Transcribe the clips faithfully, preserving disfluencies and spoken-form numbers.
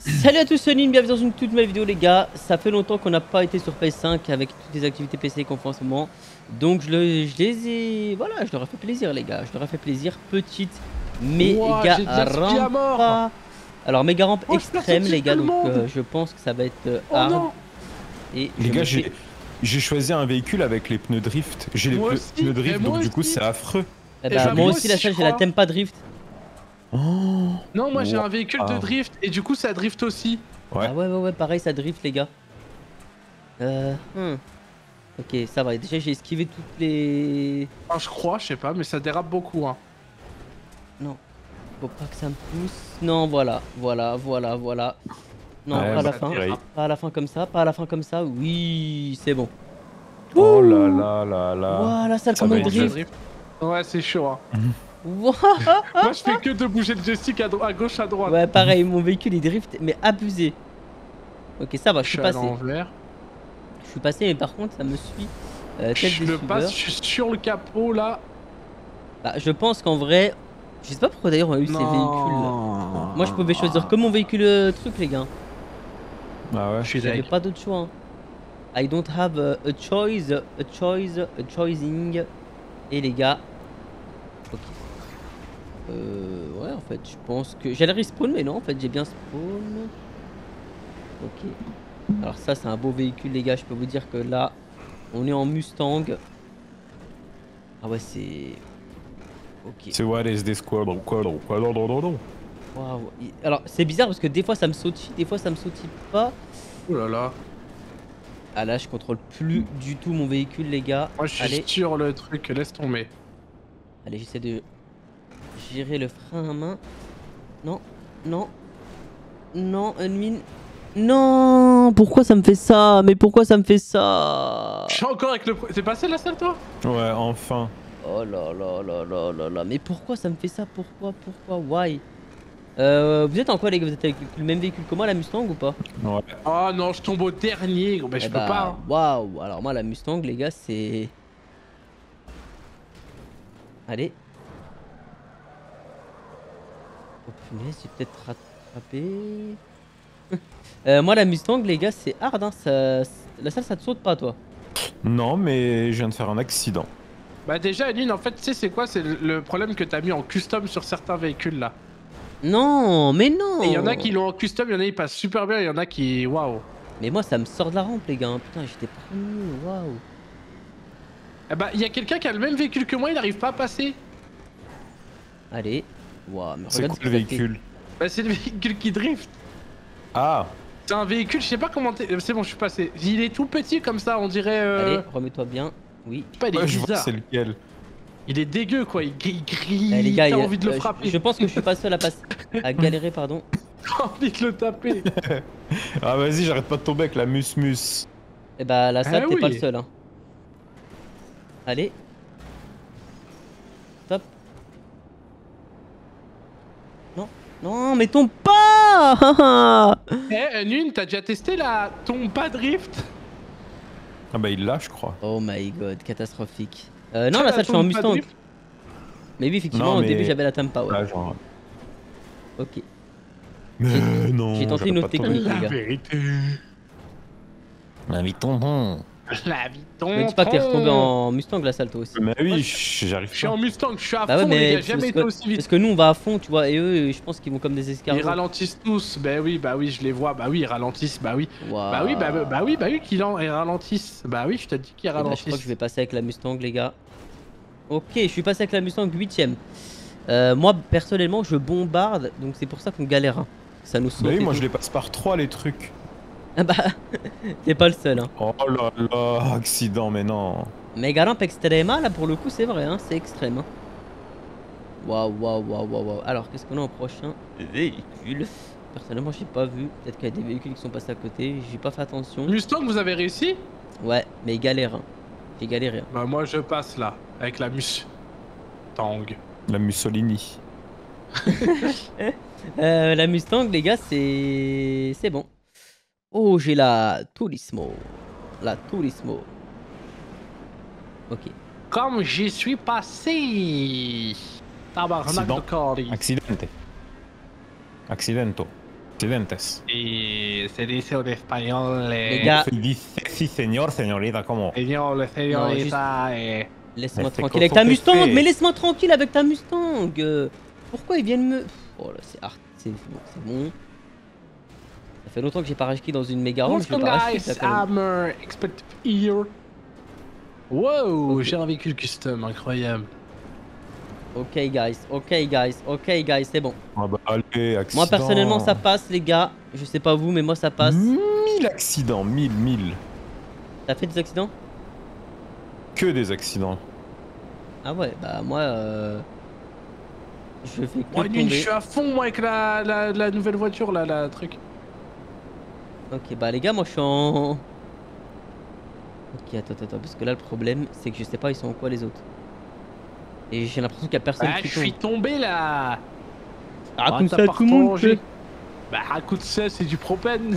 Salut à tous, c'est Nîmes, bienvenue dans une toute nouvelle vidéo les gars. Ça fait longtemps qu'on n'a pas été sur P S cinq avec toutes les activités P C qu'on fait en ce moment. Donc je, le, je les ai... Voilà, je leur ai fait plaisir les gars, je leur ai fait plaisir. Petite méga rampe. Alors méga rampe oh, extrême les gars, donc euh, je pense que ça va être euh, oh, hard. non. Et les gars, j'ai fais... choisi un véhicule avec les pneus drift. J'ai les pneus, pneus drift, donc du coup c'est affreux. Eh bah, moi, moi aussi la salle, j'ai la Tempa drift. Oh. Non, moi j'ai un véhicule ah. de drift et du coup ça drift aussi. Ouais. Ah ouais, ouais, ouais, pareil, ça drift les gars. Euh. Hmm. Ok, ça va. Déjà, j'ai esquivé toutes les. Ah, je crois, je sais pas, mais ça dérape beaucoup. Hein. Non. Faut pas que ça me pousse. Non, voilà, voilà, voilà, voilà. Non, ouais, pas à la fin. Dérape. Pas à la fin comme ça, pas à la fin comme ça. Oui, c'est bon. Oh là là là là. Voilà, ça comme drift. drift. Ouais, c'est chaud. Hein. Moi je fais que de bouger le joystick à, à gauche à droite. Ouais pareil, mon véhicule il drift mais abusé. Ok ça va, je suis passé. Je suis passé mais par contre ça me suit. Euh, je le passe, je suis sur le capot là. Bah je pense qu'en vrai, je sais pas pourquoi d'ailleurs on a eu non. ces véhicules là. Moi je pouvais choisir que mon véhicule euh, truc les gars. Bah ouais. J'avais pas d'autre choix. Hein. I don't have a, a choice, a choice, a choosing. Et les gars. Ok. Euh, ouais, en fait, je pense que j'allais respawn, mais non, en fait, j'ai bien spawn. Ok. Alors, ça, c'est un beau véhicule, les gars. Je peux vous dire que là, on est en Mustang. Ah, ouais, c'est. Ok. C'est what is this quadro, quadro, quadro, quadro. Waouh. Alors, c'est bizarre parce que des fois, ça me sautille, des fois, ça me sautille pas. Oh là là. Ah, là, je contrôle plus du tout mon véhicule, les gars. Moi, je suis Allez. sur le truc, laisse tomber. Allez, j'essaie de. Gérer le frein à main. Non, non, non, une mine. Non, pourquoi ça me fait ça? Mais pourquoi ça me fait ça? Je suis encore avec le... T'es passé la salle toi? Ouais, enfin. Oh là là là là là là. Mais pourquoi ça me fait ça? Pourquoi? Pourquoi? Why? Euh, vous êtes en quoi les gars? Vous êtes avec le même véhicule que moi, la Mustang ou pas? Ouais. Oh non, je tombe au dernier. Bah, je eh peux bah, pas. Waouh. Wow. Alors moi, la Mustang, les gars, c'est... Allez. Oh punaise, j'ai peut-être rattrapé. euh, moi, la Mustang, les gars, c'est hard. Hein. Ça... La salle, ça te saute pas, toi? Non, mais je viens de faire un accident. Bah, déjà, Aline, en fait, tu sais, c'est quoi? C'est le problème que t'as mis en custom sur certains véhicules là. Non, mais non. Il y en a qui l'ont en custom, il y en a qui passent super bien, il y en a qui. Waouh. Mais moi, ça me sort de la rampe, les gars. Putain, j'étais premier. Waouh. Eh bah, il y a quelqu'un qui a le même véhicule que moi, il n'arrive pas à passer. Allez. Waouh, mais c'est quoi le véhicule? Bah, c'est le véhicule qui drift. Ah. C'est un véhicule, je sais pas comment t'es. C'est bon, je suis passé. Il est tout petit comme ça, on dirait. Euh... Allez, remets-toi bien. Oui. Je sais pas, il est ouais, bizarre. Je vois c'est lequel. Il est dégueu quoi, il grille. Eh, les gars, t'as il... envie de le euh, frapper. Je, je pense que je suis pas seul à passer. À galérer, pardon. J'ai envie de le taper. Ah, vas-y, j'arrête pas de tomber avec la mus-mus. Eh bah, la salle, ah, t'es oui. pas le seul. Hein. Allez. Top. Non, non, mais tombe pas. Eh, Nune, t'as déjà testé la tombe pas drift? Ah bah il l'a je crois. Oh my god, catastrophique. Euh, non, la salle, je suis en Mustang. Mais oui, effectivement, non, mais... au début, j'avais la Tempa, ouais. Ah, genre... Ok. Mais non, j'ai tenté une autre technique, la les gars. Vérité. La vie tombant. La vie tombant. Mais dis pas que t'es retombé en Mustang, la salle, toi aussi. Mais oui, j'arrive pas. Je suis en Mustang, je suis à bah fond, ouais, les gars, jamais été aussi vite. Parce que nous, on va à fond, tu vois, et eux, je pense qu'ils vont comme des escargots. Ils ralentissent tous, bah oui, bah oui, je les vois, bah oui, ils ralentissent, bah oui. Wow. Bah oui, bah, bah oui, bah oui, qu'ils ralentissent. Bah oui, je te dis qu'ils ralentissent. Bah, je crois que je vais passer avec la Mustang, les gars. Ok, je suis passé avec la Mustang huitième. Euh, moi, personnellement, je bombarde, donc c'est pour ça qu'on galère. Hein. Ça nous saute. Bah oui, moi, je les passe par trois, les trucs. Ah bah, t'es pas le seul. Hein. Oh là là, accident, mais non. Méga rampe extrême, là, pour le coup, c'est vrai, hein, c'est extrême. Hein. Waouh, waouh, waouh, waouh, waouh. Alors, qu'est-ce qu'on a en prochain véhicule? Personnellement, j'ai pas vu. Peut-être qu'il y a des véhicules qui sont passés à côté. J'ai pas fait attention. Mustang, vous avez réussi? Ouais, mais galère. Hein. J'ai galéré. Hein. Bah, moi, je passe là, avec la mus. Tang. La Mussolini. euh, la Mustang, les gars, c'est. C'est bon. Oh, j'ai la Turismo. La Turismo. Ok. Comme j'y suis passé. Tabarnak de Cori. Accidente. Accidento. Excelentes. Et se dice en espagnol. Les gars. Si, señor, señorita, comment? Señor, señorita. Eh... Laisse-moi tranquille avec ta Mustang, mais laisse-moi tranquille avec ta Mustang. euh, Pourquoi ils viennent me... Oh là, c'est art, c'est bon, c'est bon. Ça fait longtemps que j'ai pas racheté dans une méga ronde, je vais pas racheter ça quand même. Wow, okay. J'ai un véhicule custom, incroyable. Ok guys, ok guys, ok guys, c'est bon. Ah bah allez, accident. Moi personnellement ça passe les gars, je sais pas vous mais moi ça passe. mille accidents, mille, mille. T'as fait des accidents? Que des accidents. Ah ouais, bah moi euh... je fais que ouais, tomber. Je suis à fond moi avec la, la, la nouvelle voiture là, la truc. Ok bah les gars moi je suis en... Ok attends attends parce que là le problème c'est que je sais pas ils sont en quoi les autres. Et j'ai l'impression qu'il y a personne bah, qui je tombe. suis tombé là. Raconte ça à tout le monde. Bah raconte ça, c'est du propane.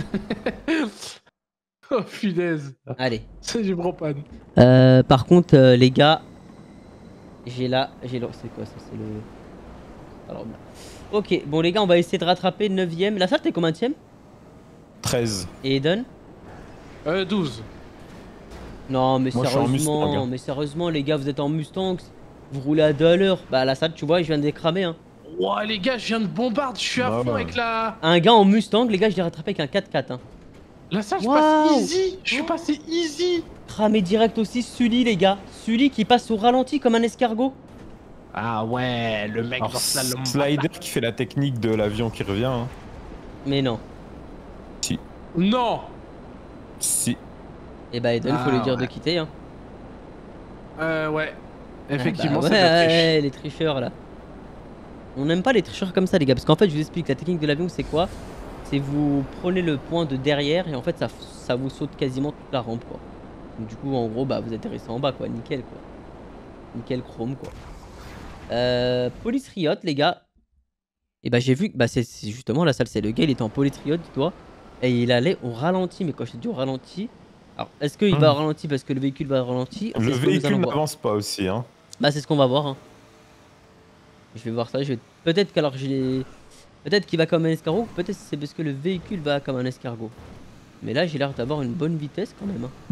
Oh punaise. Allez. C'est du propane. Euh, par contre euh, les gars, j'ai là, j'ai là, c'est quoi ça, c'est le... Alors là. Ok, bon les gars on va essayer de rattraper neuvième. La salle t'es combienième? treize. Et Eden? Euh douze. Non mais moi, sérieusement, mais sérieusement les gars vous êtes en Mustang, vous roulez à deux à l'heure. Bah la salle tu vois je viens de les cramer hein. Ouah les gars je viens de bombarder, je suis à bah, fond bah. avec la... Un gars en Mustang les gars je l'ai rattrapé avec un quatre quatre hein. La salle je wow. passe easy, je suis passé easy. Cramé direct aussi Sully les gars, Sully qui passe au ralenti comme un escargot. Ah ouais, le mec alors, dans slalom. Slider qui fait la technique de l'avion qui revient. Hein. Mais non. Si. Non. Si. Et bah Eden ah, faut lui dire ouais. de quitter hein. Euh ouais. Effectivement ah bah, c'est ouais, de ouais, les tricheurs là. On n'aime pas les tricheurs comme ça les gars parce qu'en fait je vous explique la technique de l'avion c'est quoi. C'est vous prenez le point de derrière et en fait ça, ça vous saute quasiment toute la rampe quoi. Donc, du coup en gros bah vous atterrissez en bas quoi, nickel quoi. Nickel chrome quoi. Euh, Police Riot les gars. Et bah j'ai vu que bah, c'est justement la salle c'est le gars il était en Police Riot dis-toi. Et il allait au ralenti mais quand je te dis au ralenti. Alors est-ce qu'il mmh. va au ralenti parce que le véhicule va au ralenti? Le véhicule n'avance pas aussi hein. Bah c'est ce qu'on va voir hein. Je vais voir ça, je vais... peut-être qu'alors j'ai... Peut-être qu'il va comme un escargot, peut-être c'est parce que le véhicule va comme un escargot. Mais là j'ai l'air d'avoir une bonne vitesse quand même hein.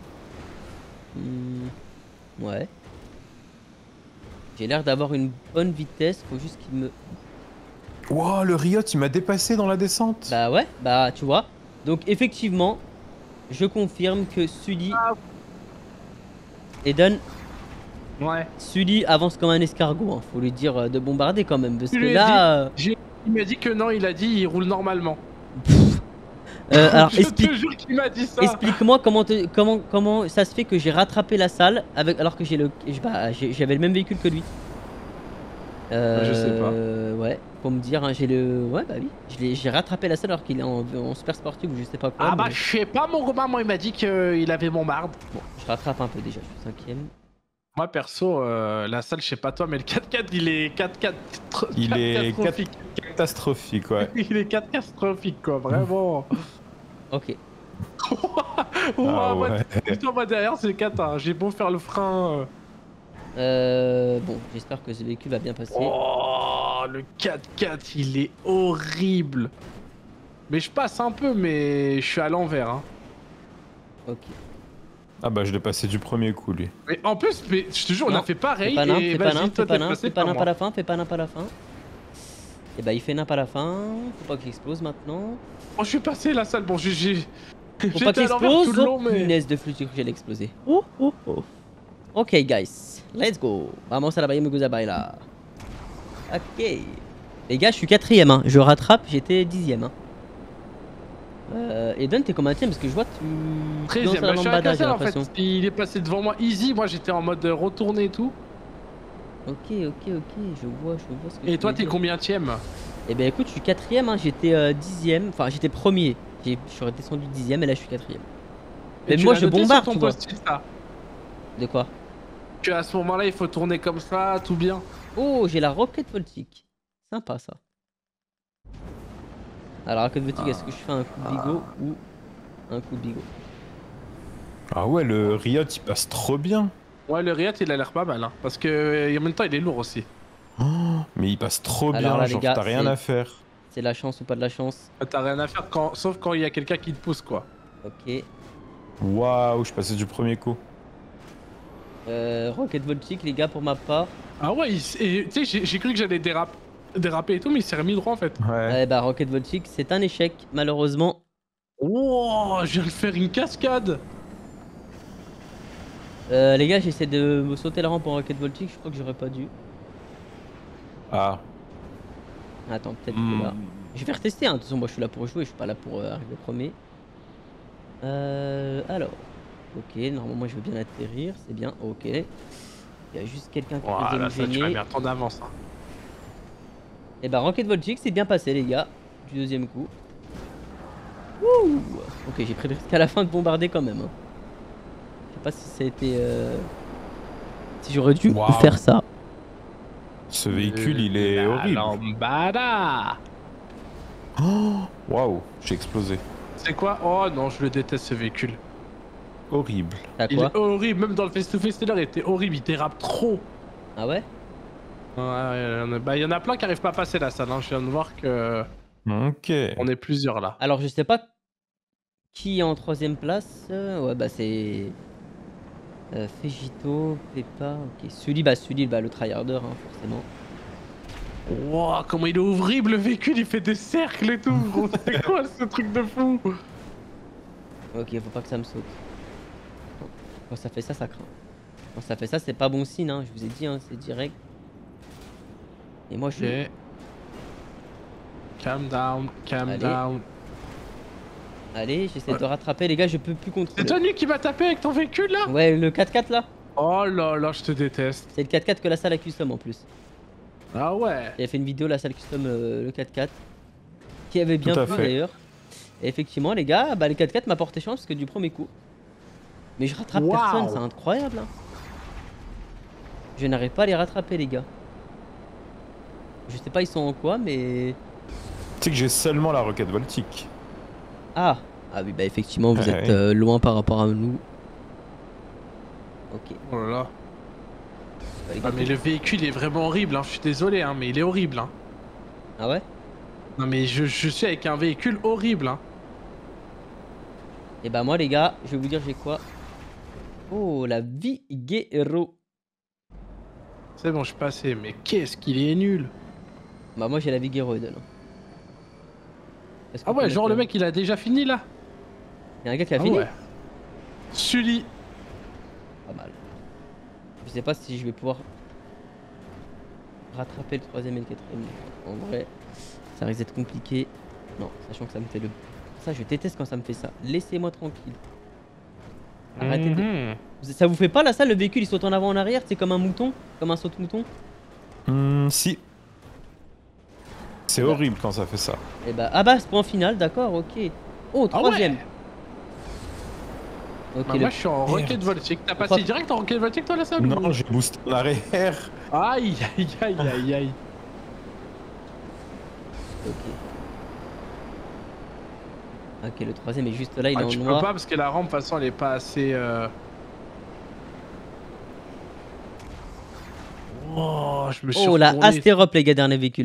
Mmh... Ouais. J'ai l'air d'avoir une bonne vitesse, faut juste qu'il me... Wow, le Riot il m'a dépassé dans la descente. Bah ouais, bah tu vois. Donc effectivement, je confirme que Sully... Ah. Eden... Ouais. Sully avance comme un escargot, hein. Faut lui dire de bombarder quand même, parce que là... Dit, il m'a dit que non, il a dit il roule normalement. euh, alors je explique... te jure qu'il m'a dit ça. Explique-moi comment, te... comment, comment ça se fait que j'ai rattrapé la salle avec... alors que j'ai le... bah, j'avais le même véhicule que lui. Euh... Je sais pas. Ouais, pour me dire, hein, j'ai le... Ouais bah oui, j'ai rattrapé la salle alors qu'il est en... en super sportif ou je sais pas quoi. Ah mais... bah je sais pas mon Romain, moi il m'a dit qu'il avait mon marde. Bon, je rattrape un peu déjà, je suis cinquième. Moi perso, euh, la salle, je sais pas toi, mais le quatre quatre il est quatre quatre il est catastrophique. catastrophique, ouais. Il est catastrophique, quoi, vraiment. Ok. Ah, ouais. Putain, moi derrière, c'est le quatre, hein. J'ai beau faire le frein. Euh, euh bon, j'espère que ce véhicule va bien passer. Oh, le quatre quatre, il est horrible. Mais je passe un peu, mais je suis à l'envers, hein. Ok. Ah bah je l'ai passé du premier coup lui. Mais en plus, mais, je te jure, non, on a fait pareil. Fais pas et fais pas nimp, fais pas nimp, fais pas nimp à la fin, fais pas nimp à la fin. Et bah il fait nimp à la fin, faut pas qu'il explose maintenant. Oh je suis passé la salle, bon j'ai... Faut pas qu'il explose, oh mais... punaise de flûte, j'ai explosé. Oh oh oh. Ok guys, let's go. Vamos a la baille me baila. Ok. Les gars je suis quatrième, hein. Je rattrape, j'étais dixième. Hein. Euh, Eden t'es combien parce que je vois que tu... treizième, bah, je suis à Cassel en fait, il est passé devant moi easy, moi j'étais en mode retourné et tout. Ok ok ok, je vois, je vois ce que et tu toi t'es combien tième? Eh ben écoute je suis quatrième, hein. J'étais euh, dixième, enfin j'étais premier, je suis redescendu dixième et là je suis quatrième. Mais moi je bombarde tu vois. Ça. De quoi? Que à ce moment là il faut tourner comme ça, tout bien. Oh j'ai la roquette voltique, sympa ça. Alors, à côté de boutique, ah. est-ce que je fais un coup de bigot ah. ou un coup de bigot? Ah ouais, le Riot il passe trop bien. Ouais, le Riot il a l'air pas mal, hein, parce que en même temps il est lourd aussi. Oh, mais il passe trop Alors, bien, là, genre t'as rien à faire. c'est la chance ou pas de la chance. T'as rien à faire quand... sauf quand il y a quelqu'un qui te pousse quoi. Ok. Waouh, je suis passé du premier coup. Euh, Rocket Voltic les gars pour ma part. Ah ouais, tu sais j'ai cru que j'allais déraper, déraper et tout mais il s'est remis droit en fait. Ouais. Ouais bah Rocket Voltic c'est un échec malheureusement. Wow, je viens de faire une cascade. Euh, les gars j'essaie de me sauter la rampe en Rocket Voltic, je crois que j'aurais pas dû. Ah. Attends peut-être Mm. que là. Je vais faire tester hein, de toute façon moi je suis là pour jouer, je suis pas là pour euh, arriver premier. Euh, alors. Ok, normalement je veux bien atterrir, c'est bien, ok. Il y a juste quelqu'un qui Voilà, vient de me ça tu vas gêner. mettre en avance. Hein. Et bah Rocket Voltic c'est bien passé les gars, du deuxième coup. Ouh. Ok j'ai pris le risque à la fin de bombarder quand même. Hein. Je sais pas si ça a été... Euh... Si j'aurais dû Wow. faire ça. Ce véhicule il est La horrible. lambada. Waouh, j'ai explosé. C'est quoi? Oh non, je le déteste ce véhicule. Horrible. T'as Il quoi? est horrible, même dans le face-to-face il était horrible, il dérape trop. Ah ouais? Ouais, ouais, ouais, bah il y en a plein qui arrivent pas à passer la salle, hein. Je viens de voir que... Ok. On est plusieurs là. Alors je sais pas qui est en troisième place. Euh, ouais bah c'est... Euh, Fegito, Peppa, ok. Sully, bah Sully, bah le tryharder hein, forcément. Wow, comment il est horrible le véhicule, il fait des cercles et tout, gros. C'est quoi ce truc de fou? Ok, faut pas que ça me saute. Quand ça fait ça, ça craint. Quand ça fait ça, c'est pas bon signe, hein. Je vous ai dit, hein, c'est direct. Et moi, je... Ok. Calm down, calm Allez. down. Allez, j'essaie de rattraper, les gars, je peux plus C'est contrôler. toi lui qui m'a tapé avec ton véhicule là? Ouais, le quatre quatre là. Oh là là, je te déteste. C'est le quatre quatre que la salle a custom en plus. Ah ouais. J'avais fait une vidéo, la salle custom, euh, le quatre quatre. Qui avait bien Tout à plu fait. d'ailleurs. Et effectivement, les gars, bah le quatre quatre m'a porté chance parce que du premier coup. Mais je rattrape Wow. personne, c'est incroyable. Hein. Je n'arrive pas à les rattraper, les gars. Je sais pas ils sont en quoi, mais... Tu sais que j'ai seulement la Rocket Voltic. Ah. Ah oui, bah effectivement, vous Ah êtes oui. euh, loin par rapport à nous. Ok. Oh là là. Bah, les Ah gars, mais le véhicule est vraiment horrible, hein. Je suis désolé, hein, mais il est horrible. Hein. Ah ouais? Non mais je, je suis avec un véhicule horrible. Hein. Et bah moi, les gars, je vais vous dire j'ai quoi. Oh, la Vigero. C'est bon, je suis passé, mais qu'est-ce qu'il est nul. Bah moi, j'ai la Vigero Eden. Ah ouais, genre le mec il a déjà fini là. Y'a un gars qui a Ah fini? ouais. Sully. Pas mal. Je sais pas si je vais pouvoir rattraper le troisième et le quatrième. En vrai, ça risque d'être compliqué. Non, sachant que ça me fait le... Ça, je déteste quand ça me fait ça. Laissez-moi tranquille. Arrêtez de... Mhm. Ça vous fait pas la salle, le véhicule il saute en avant en arrière, c'est comme un mouton? Comme un saute-mouton? Hmm, si. C'est Bah. horrible quand ça fait ça. Et bah, ah bah, c'est point final, d'accord, ok. Oh, Ah troisième. ouais. Ok, Bah le... moi je suis en Merde. Rocket Voltic. T'as Pourquoi- passé direct en Rocket Voltic toi la salle? Non, ou- j'ai boosté en arrière. Aïe aïe aïe aïe aïe. Ok. Ok, le troisième est juste là, il Ah, est en tu peux noir. pas parce que la rampe de toute façon elle est pas assez... Euh... Oh, je me suis Oh, la retourné. Astérop, les gars, dernier véhicule.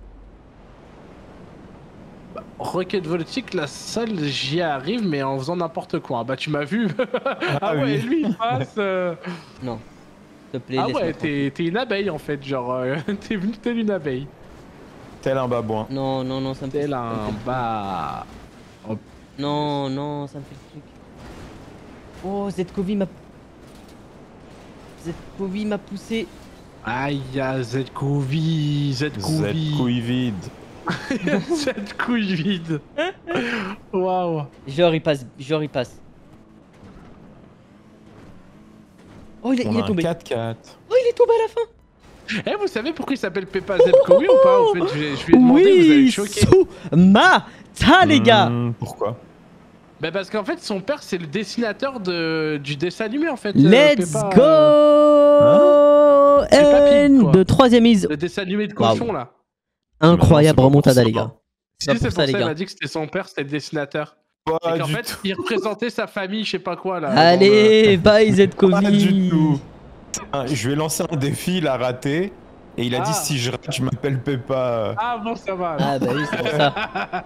Rocket Voltic, la salle j'y arrive mais en faisant n'importe quoi. Ah bah tu m'as vu. Ah, Ah ouais, oui. lui il passe. euh, Non. S'il te plaît, Ah laisse-moi ouais, tranquille. t'es t'es une abeille en fait, genre euh, t'es venu telle une abeille. Tel un babouin. Non, non, non, ça me fait... Tel ça me un fait le bas. truc. Non, non, ça me fait le truc. Oh, Zkovi m'a... Zkovi m'a poussé. Aïe, Z-Couille, Z Z-Couille. couille vide. Z-Couille vide. Waouh. Genre, il passe, genre, il passe. Oh, il est, On il a est un tombé. quatre quatre. Oh, il est tombé à la fin. Eh, vous savez pourquoi il s'appelle Peppa Z-Couille ou pas? En fait, je, vais- je lui ai demandé, vous allez Oui, me choquer. sous ma ta, les gars. Hmm, pourquoi? Bah parce qu'en fait, son père, c'est le dessinateur de, du dessin animé en fait. euh, Let's Peppa, go. euh, C'est pas Pig, And quoi. de troisième mise. Le dessin animé de cochon Waouh. là. Incroyable c'est pas remontada, pour les ça. gars. Si, C'est pas c'est pour pour ça, ça, les il gars. m'a dit que c'était son père, c'était le dessinateur. Pas Et qu'en du fait, tout. il représentait sa famille, je sais pas quoi là. Allez, bye Pas du Zkovi. tout. Ah, je vais lancer un défi, il a raté. Et il a Ah. dit si je rate, je m'appelle Peppa. Ah bon, ça va. Ah bah oui, c'est pour ça.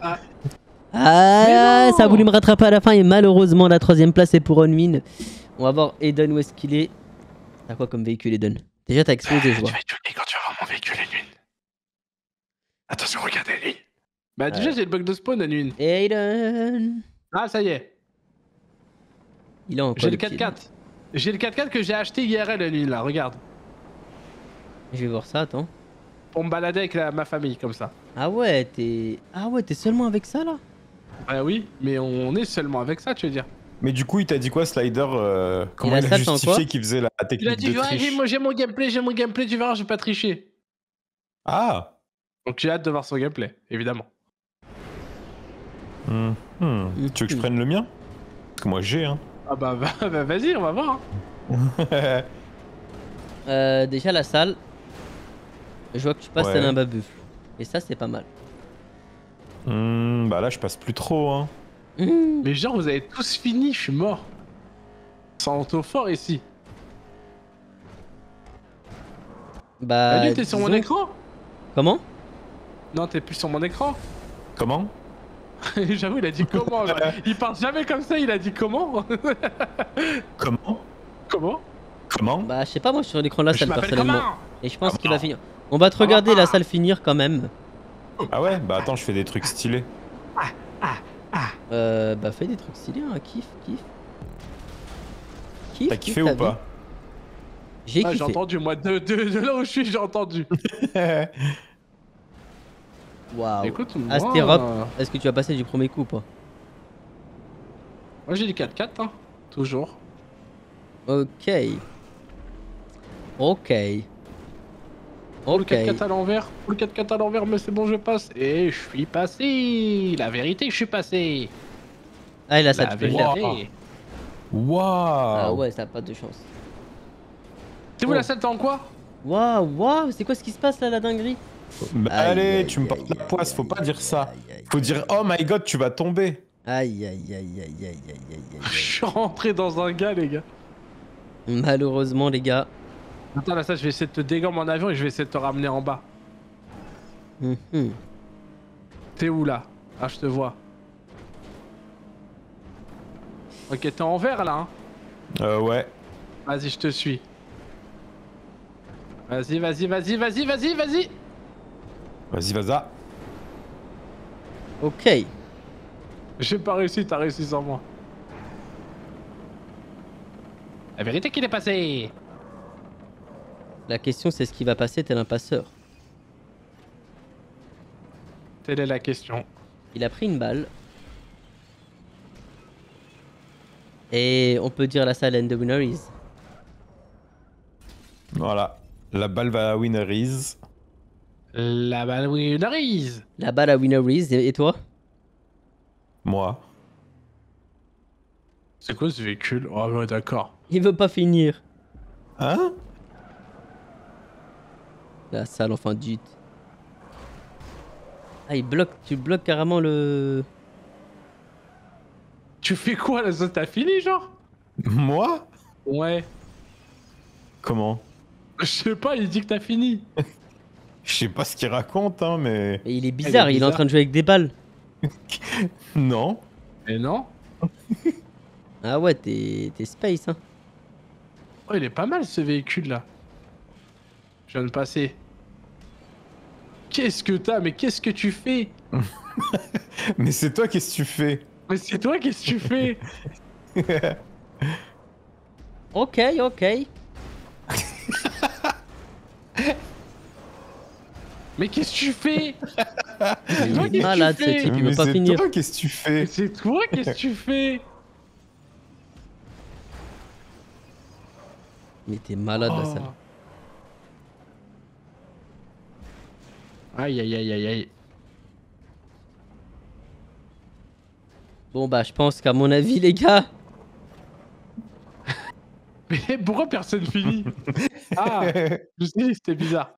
Ah, ça a voulu me rattraper à la fin et malheureusement la troisième place est pour Onmin. On va voir Eden où est-ce qu'il est. T'as quoi comme véhicule Eden? Déjà t'as explosé je vois. Tu vas tuer quand tu vas voir mon véhicule Eden. Attention, regardez lui. Bah déjà j'ai le bug de spawn Eden. Eden. Ah ça y est. Il est en quoi? J'ai le quatre quatre. J'ai le quatre quatre que j'ai acheté I R L Eden là, regarde. Je vais voir ça, attends. Pour me balader avec la- ma famille comme ça. Ah ouais, t'es... Ah ouais, t'es seulement avec ça là? Bah oui, mais on est seulement avec ça, tu veux dire. Mais du coup, il t'a dit quoi, Slider euh, Comment a il a ça, c'est en quoi justifié qu'il faisait la Il a technique dit de ouais, triche? j'ai moi j'ai mon gameplay, j'ai mon gameplay, tu verras, je vais pas tricher. Ah. Donc j'ai hâte de voir son gameplay, évidemment. Hmm, hmm. Tu veux que je prenne le mien? Parce que moi j'ai, hein. Ah bah, bah, bah vas-y, on va voir. Hein. Euh, déjà la salle. Je vois que tu passes Ouais. tel un babuffle. Et ça c'est pas mal. Hmm, bah là, je passe plus trop, hein. Mmh. Mais genre, vous avez tous fini, je suis mort. Sans auto fort ici. Bah... Salut, t'es sur mon disons- écran? Comment? Non, t'es plus sur mon écran. Comment? J'avoue, il a dit comment genre. Il parle jamais comme ça, il a dit comment. Comment? Comment? Comment? Bah je sais pas, moi je suis sur l'écran de la Je salle m'appelle personnellement. comment? Et je pense Ah qu'il va bon. finir. On va te regarder la salle finir quand même. Ah ouais? Bah attends, je fais des trucs stylés. Euh, bah fais des trucs stylés, hein, kiff, kiff. Kiff, T'as kiff kiffé ta ou vie. pas? J'ai Ah, j'ai kiffé. entendu, moi, de, de, de là où je suis, j'ai entendu. Waouh. Écoute, moi... Astérop, euh, est-ce que tu vas passer du premier coup ou pas? Moi, j'ai du quatre quatre, hein. Toujours. Ok. Ok. Pour le Ok. quatre quatre à l'envers, pour le quatre quatre à l'envers, mais c'est bon, je passe. Et je suis passé. La vérité, je suis passé. Ah, là, ça La te fait vérité. l'air. Waouh! Ah ouais, ça a pas de chance. C'est où Oh. la salle, t'es en quoi? Waouh, waouh, c'est quoi ce qui se passe là, la dinguerie? Bah Aïe, allez, aïe, tu me aïe, portes la aïe, poisse, faut aïe, pas dire ça. aïe, aïe, Faut dire oh my god, tu vas tomber. Aïe, aïe, aïe, aïe, aïe, aïe, aïe, aïe, Je aïe. suis rentré dans un gars, les gars. Malheureusement, les gars. Attends, là, ça, je vais essayer de te dégommer mon avion et je vais essayer de te ramener en bas. Mhm. T'es où, là? Ah, je te vois. Ok, t'es en vert, là, hein? Euh ouais. Vas-y, je te suis. Vas-y, vas-y, vas-y, vas-y, vas-y, vas-y. Vas-y, vas-y. Ok. J'ai pas réussi, t'as réussi sans moi. La vérité qu'il est passé. La question, c'est ce qui va passer tel un passeur. Telle est la question. Il a pris une balle. Et on peut dire la salle and the winner is. Voilà. La balle va à Winneries. La balle winnerise. La balle à winner is. Et et toi? Moi. C'est quoi ce véhicule? Oh ouais, d'accord. Il veut pas finir. Hein? La salle, enfin, du. Ah, il bloque. Tu bloques carrément le. Tu fais quoi là? Ça, t'as fini, genre? Moi? Ouais. Comment? Je sais pas, il dit que t'as fini. Je sais pas ce qu'il raconte, hein, mais... Et il est bizarre, il est en bizarre. train de jouer avec des balles. Non. Mais non. Ah ouais, t'es t'es space, hein. Oh, il est pas mal ce véhicule là. Je viens de passer. Qu'est-ce que t'as? Mais qu'est-ce que tu fais? Mais c'est toi, qu'est-ce que tu fais? Mais c'est toi, qu'est-ce que tu fais? Ok, ok. Mais qu'est-ce que tu fais? Il toi, est qu'est-ce que malade tu ce fais type, il Mais veut pas c'est finir. toi, qu'est-ce que tu fais? Mais c'est toi, qu'est-ce que tu fais? Mais t'es malade la Oh. salle. Aïe aïe aïe aïe aïe. Bon bah je pense qu'à mon avis les gars. Mais pourquoi personne finit? Ah, je sais, c'était bizarre.